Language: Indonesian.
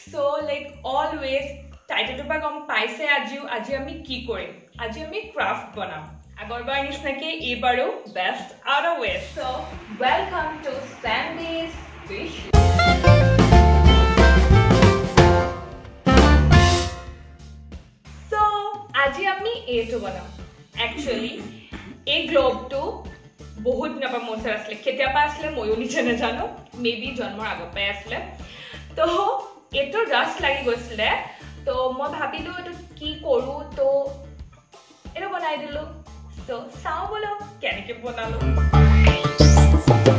So like always title to pa gom paise aji ami ki korim aji ami craft banam agorbar nisnake ebaru best out of west. So welcome to Sandy's Fish. So aji ami eto banam actually a globe to বহুত নাপা মোছাৰ আসলে কেতিয়াবা আসলে ময়ো নিচে নাজানো মেবি জন্মৰ আগৰ পৰাই আসলে তো এটো ৰাস লাগি গৈছিলে তো মই ভাবিলো এটো কি কৰো তো এটো বনাই দিলো তো চাও বলো কেনেকৈ বনালো